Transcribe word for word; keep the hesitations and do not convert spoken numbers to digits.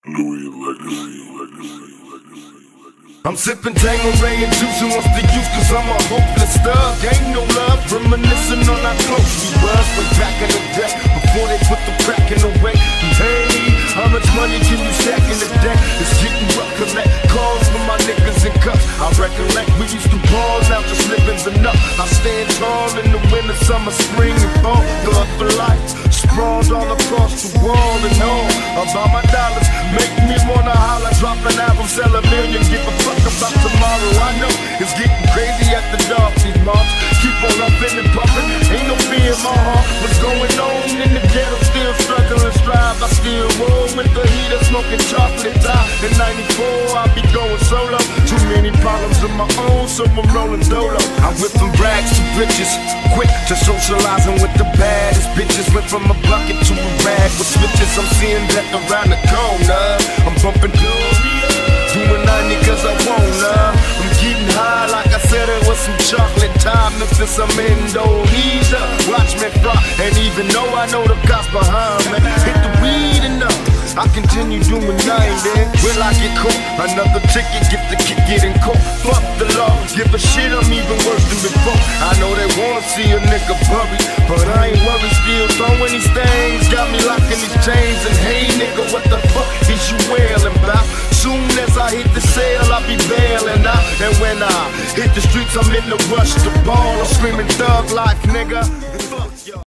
I'm sipping Tangeray and juice and what's the use, cause I'm a hopeless thug. Ain't no love, reminiscing on how close we was way back in the day, before they put the crack in the way. Hey, how much money can you stack in the day? It's getting rough, collect calls from my niggas in cups. I recollect we used to ball, now just living's enough. I stand tall in the winter, summer, spring, and fall. Thug for life, sprawled all across the wall and all about my dollars. Make me wanna holler, drop an album, sell a million, give a fuck about tomorrow. I know it's getting crazy at the dark, these moms keep on up in and pumping. Ain't no fear in my heart. What's going on in the ghetto? Still struggling, strive. I still roll with the heater, smoking chocolate tie. In ninety-four, I be going solo. Too many problems of my own, so I'm rolling dolo. I went from rags to riches, quick to socializing with the baddest bitches. Went from a bucket to a rag with switches. I'm seeing death around the corner. I'm bumping doing ninety cause I wanna. I'm getting high like I said it was some chocolate time. Memphis, I'm Indonesia. Watch me fly, and even though I know the cops behind me, hit the weed enough, I continue doing ninety. Will I get caught? Another ticket, get the kick getting caught. Fuck the law, give a shit, I'm even worse than before. I know they wanna see a nigga buried, but I ain't worried, still throwing these things. Got me locking these chains, and hey nigga, what the fuck is you wailing about? Soon as I hit the sale, I'll be bailing out. And when I hit the streets, I'm in the rush to ball. I'm screaming thug life, nigga.